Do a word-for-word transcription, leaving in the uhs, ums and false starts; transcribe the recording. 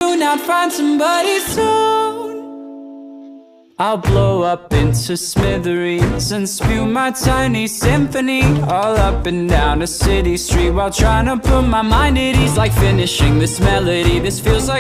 I'd find somebody soon. I'll blow up into smithereens and spew my tiny symphony all up and down a city street while trying to put my mind at ease. Like finishing this melody, this feels like